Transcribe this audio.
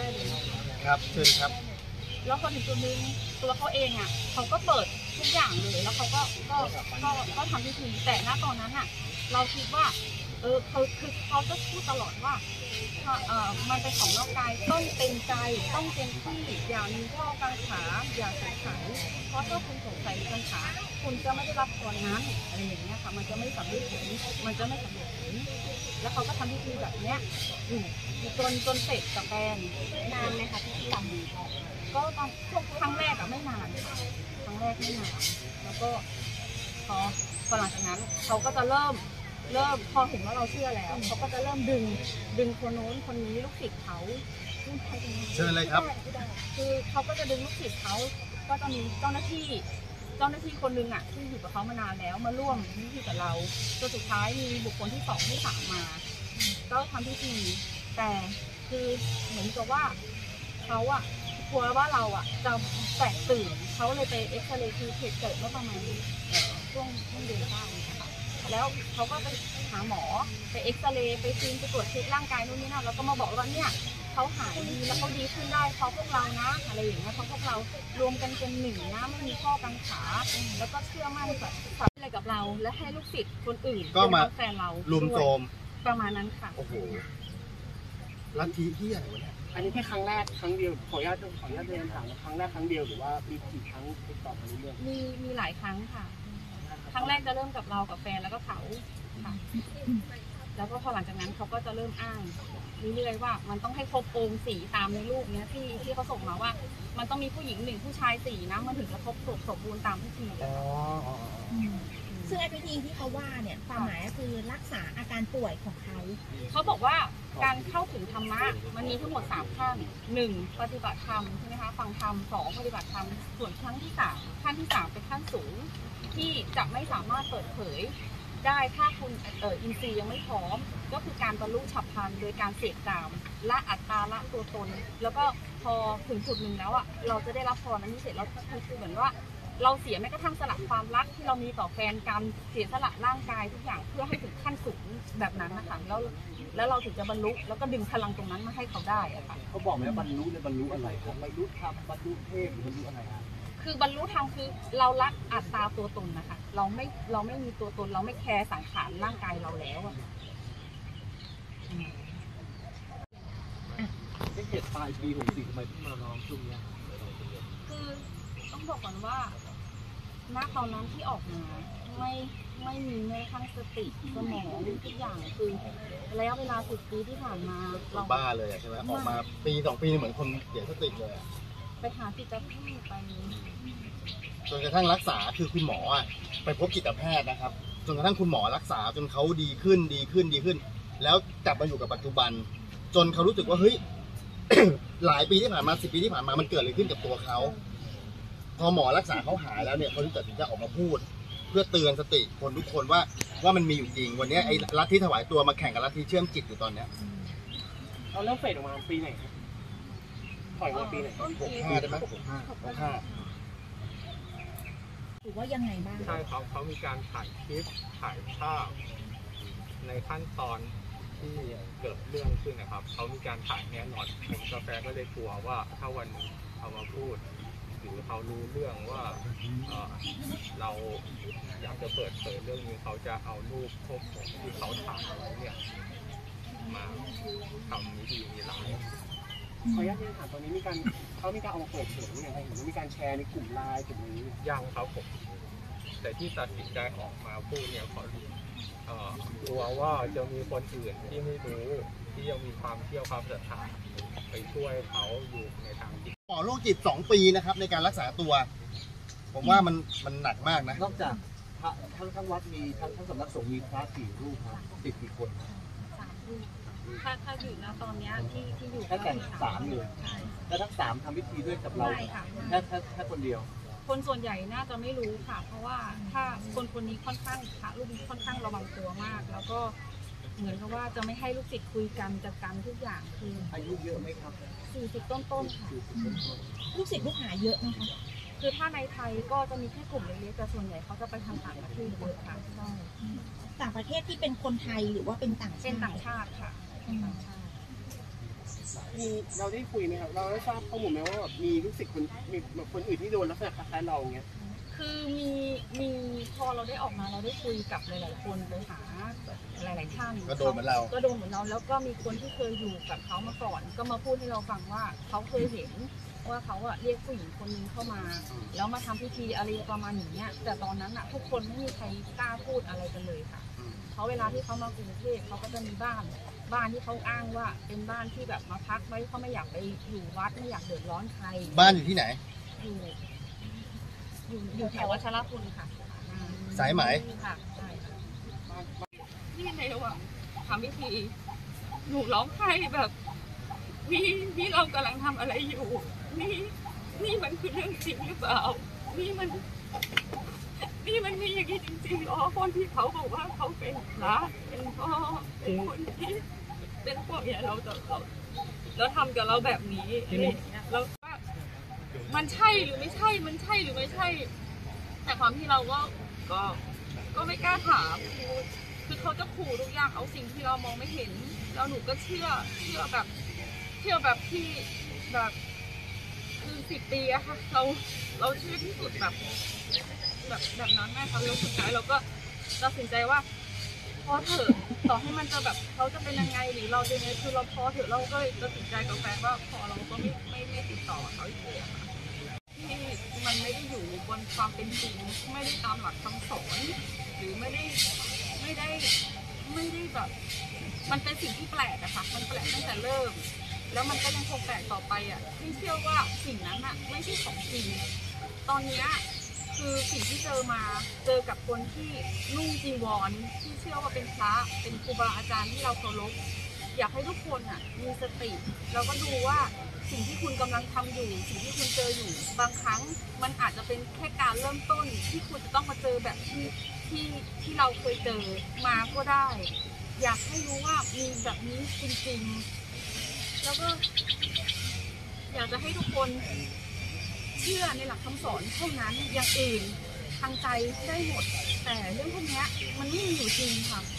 เลยครับเชิญครับแล้วพอถึงจุดนึงตัวเขาเองอ่ะเขาก็เปิดทุกอย่างเลยแล้วเขาก็ทำพิธีแต่ณตอนนั้นอ่ะเราคิดว่าเขาจะพูดตลอดว่ามันเป็นของนอกกายต้องเต็มใจต้องเต็มที่อย่ามีข้อกังขาอย่าสงสัยเพราะถ้าคุณสงสัยกังขาคุณจะไม่ได้รับผลนั้นอะไรอย่างเงี้ยค่ะมันจะไม่สำเร็จผลแล้วเขาก็ทำพิธีแบบเนี้ยจนเสร็จกับแฟนนานไหมคะที่ทำดีก็ตอนช่วงครั้งแรกอะไม่นานครั้งแรกไม่นานแล้วก็พอหลังจากนั้นเขาก็จะเริ่มพอเห็นว่าเราเชื่อแล้วเขาก็จะเริ่มดึงคนโน้นคนนี้ลูกศิษย์เขาเชิญเลยครับคือเขาก็จะดึงลูกศิษย์เขาก็จะมีเจ้าหน้าที่คนหนึ่งอ่ะที่อยู่กับเขามานานแล้วมาร่วมพิธีกับเราจนสุดท้ายมีบุคคลที่2ที่3มาก็ทำพิธีแต่คือเหมือนกับว่าเขาอ่ะกลัวว่าเราอ่ะจะแตกตื่นเขาเลยไปเอ็กซเรย์คือเหตุเกิดเมื่อประมาณช่วงเดือน9นะคะแล้วเขาก็ไปหาหมอไปเอ็กซเรย์ไปซีนไปตรวจเช็คร่างกายนู่นนี่นั่นแล้วก็มาบอกว่าเนี่ยเขาหายดีแล้วเขาดีขึ้นได้เพราะพวกเรานะอะไรอย่างเงี้ยเพราะพวกเรารวมกันเป็นหนึ่งนะไม่มีข้อกังขาแล้วก็เชื่อมั่นแบบอะไรกับเราและให้ลูกศิษย์คนอื่นก็มาแฟนเราลุมโจมประมาณนั้นค่ะโอ้โหลัทธิที่อะไรวะเนี่ยอันนี้แค่ครั้งแรกครั้งเดียวขออนุญาตเรียนถามครั้งแรกครั้งเดียวหรือว่ามีกี่ครั้งติดต่อกันเรื่อยๆมีหลายครั้งค่ะครั้งแรกจะเริ่มกับเรากับแฟนแล้วก็เขาค่ะแล้วก็พอหลังจากนั้นเขาก็จะเริ่มอ้างเรื่อยๆว่ามันต้องให้ครบองค์4ตามในรูปเนี้ยที่เขาส่งมาว่ามันต้องมีผู้หญิง1ผู้ชาย4นะมันถึงจะครบสมบูรณ์ตามพิธีซึ่งไอ้พิธีที่เขาว่าเนี่ยความหมายก็คือรักษาอาการป่วยของเขาบอกว่าการเข้าถึงธรรมะมันมีทั้งหมด3ขั้น1ปฏิบัติธรรมใช่ไหมคะฟังธรรม2ปฏิบัติธรรมส่วนขั้นที่3เป็นขั้นสูงที่จะไม่สามารถเปิดเผยได้ถ้าคุณอินทรีย์ยังไม่พร้อมก็คือการบรรลุฉับพลันโดยการเสกกามละอัตตาละตัวตนแล้วก็พอถึงจุดหนึ่งแล้วอ่ะเราจะได้รับพรนั้นพิเศษแล้วคือเหมือนว่าเราเสียแม้กระทั่งสละความรักที่เรามีต่อแฟนการเสียสละร่างกายทุกอย่างเพื่อให้ถึงขั้นสูงแบบนั้นนะคะแล้วเราถึงจะบรรลุแล้วก็ดึงพลังตรงนั้นมาให้เขาได้อะค่ะเขาบอกไหมว่าบรรลุเนี่ยบรรลุอะไรครับบรรลุธรรมบรรลุเทพหรือบรรลุอะไรครับคือบรรลุธรรมคือเราละอัตตาตัวตนนะคะเราไม่มีตัวตนเราไม่แคร์สังขารร่างกายเราแล้วอะที่เหตุปลายปี64ทำไมเพิ่งมาร้องช่วงนี้คือต้องบอกก่อนว่าณตอนนั้นที่ออกมาไม่มีแม้ทั้งสติสมองทุกอย่างคือระยะเวลา10 ปีที่ผ่านมาเราบ้าเลยใช่ไหมออกมาปี2 ปีเหมือนคนเสียสติเลยไปหาจิตแพทย์ไปจนกระทั่งรักษาคือคุณหมอไปพบจิตแพทย์นะครับจนกระทั่งคุณหมอรักษาจนเขาดีขึ้นแล้วกลับมาอยู่กับปัจจุบันจนเขารู้สึกว่าเฮ้ย หลายปีที่ผ่านมา10 ปีที่ผ่านมามันเกิดอะไรขึ้นกับตัวเขาพอหมอรักษาเขาหายแล้วเนี่ยเขาถึงตัดสินใจออกมาพูดเพื่อเตือนสติคนทุกคนว่ามันมีอยู่จริงวันนี้ไอ้ลัทธิถวายตัวมาแข่งกับลัทธิเชื่อมจิตอยู่ตอนเนี้ยเอาแล้วเฟดออกมาปีไหนปล่อยมาปีไหน 65ได้ไหม65 ถือว่ายังไงบ้างใช่เขามีการถ่ายคลิปถ่ายภาพในขั้นตอนที่เกิดเรื่องขึ้นนะครับเขามีการถ่ายแน่นอนผมกาแฟก็เลยกลัวว่าถ้าวันเขามาพูดหรือเขารู้เรื่องว่าเราอยากจะเปิดเผยเรื่องนี้เขาจะเอารูปพวกที่เขาถ่ายไว้เนี่ยมาทำไม่ดีมีร้ายขออนุญาตเรียนถามตอนนี้เขามีการเอามาเปิดเผยยังไงหรือมีการแชร์ในกลุ่มไลน์กลุ่มนี้ยังครับผมแต่ที่ตัดสินใจออกมาพูดเนี่ยเขากลัวว่าจะมีคนอื่นที่ไม่รู้ที่ยังมีความเชื่อความศรัทธาไปช่วยเขาอยู่ในทางที่หมอโรคจิต2 ปีนะครับในการรักษาตัวผมว่ามันหนักมากนะนอกจากพระทั้งวัดมีทั้งสำนักสงฆ์มีพระกี่รูปครับติดกี่คน 3 รูปถ้าอยู่นะตอนนี้ที่อยู่แค่3เลยแล้วทั้ง3ทำพิธีด้วยกับเราแค่คนเดียวคนส่วนใหญ่น่าจะไม่รู้ค่ะเพราะว่าถ้าคนนี้ค่อนข้างพระรูปนี้ค่อนข้างระวังตัวมากแล้วก็เหมือนกับว่าจะไม่ให้ลูกศิษย์คุยกันจัดการทุกอย่างคืออายุเยอะไหมครับ 40 ต้นๆค่ะลูกศิษย์ลูกหาเยอะนะคะคือถ้าในไทยก็จะมีแค่กลุ่มเล็กๆแต่ส่วนใหญ่เขาจะไปทางต่างประเทศเยอะค่ะใช่ต่างประเทศที่เป็นคนไทยหรือว่าเป็นต่างชาติค่ะต่างชาติมีเราได้คุยไหมครับเราได้ทราบข้อมูลไหมว่าแบบมีลูกศิษย์มีคนอื่นที่โดนลักษณะคล้ายๆเราเงี้ยคือมีพอเราได้ออกมาเราได้คุยกับหลายๆคนไปหาหลายๆท่านก็โดนเหมือนเราก็โดนเหมือนเราแล้วก็มีคนที่เคยอยู่กับเขามาก่อน ก็มาพูดให้เราฟังว่าเขาเคยเห็นว่าเขาเรียกผู้หญิงคนนึงเข้ามา แล้วมาทำพิธีอะไรประมาณอย่างเงี้ยแต่ตอนนั้นทุกคนไม่มีใครกล้าพูดอะไรกันเลยค่ะเพราะเวลาที่เขามากรุงเทพเขาก็จะมีบ้านที่เขาอ้างว่าเป็นบ้านที่แบบมาพักไว้เขาไม่อยากไปอยู่วัดไม่อยากเดือดร้อนใครบ้านอยู่ที่ไหนอยู่แถววัชรพลค่ะสายไหมค่ะใช่ค่ะนี่ในระหว่างทำพิธีหนูร้องไห้แบบนี่เรากำลังทำอะไรอยู่นี่มันคือเรื่องจริงหรือเปล่านี่มันมีอย่างนี้จริงๆคนที่เขาบอกว่าเขาเป็นพระเป็นพ่อเป็นคนที่เป็นพวกเนี่ยเราทำกับเราแบบนี้อะไรอย่างเงี้ยแล้วว่ามันใช่หรือไม่ใช่มันใช่หรือไม่ใช่แต่ความที่เราก็ไม่กล้าถามคือเขาจะขู่ทุกอย่างเอาสิ่งที่เรามองไม่เห็นแล้วหนูก็เชื่อแบบที่แบบคือ10 ปีอะค่ะเราเชื่อที่สุดแบบนั้นแม่เขาสุดท้ายเราก็ตัดสินใจว่าพอเถอะต่อให้มันจะแบบเขาจะเป็นยังไงหรือเราจะยังไงคือเราพอเถอะเราก็ตัดสินใจกับแฟนว่าพอเราก็ไม่ติดต่อเขาอีกเลยค่ะที่มันไม่ได้อยู่บนความเป็นจริงไม่ได้ตามหลักคำสอนหรือไม่ได้แบบมันเป็นสิ่งที่แปลกอะค่ะมันแปลกตั้งแต่เริ่มแล้วมันก็ยังคงแปลกต่อไปอะที่เชื่อว่าสิ่งนั้นอะไม่ใช่ของจริงตอนนี้คือสิ่งที่เจอกับคนที่นุ่งจีวรที่เชื่อว่าเป็นพระเป็นครูบาอาจารย์ที่เราเคารพอยากให้ทุกคนมีสติแล้วก็ดูว่าสิ่งที่คุณกำลังทำอยู่สิ่งที่คุณเจออยู่บางครั้งมันอาจจะเป็นแค่การเริ่มต้นที่คุณจะต้องมาเจอแบบที่เราเคยเจอมาก็ได้อยากให้รู้ว่ามีแบบนี้จริงๆแล้วก็อยากจะให้ทุกคนเชื่อในหลักคำสอนเท่านั้นอย่างอื่นทางใจได้หมดแต่เรื่องพวกนี้มันไม่มีอยู่จริงค่ะ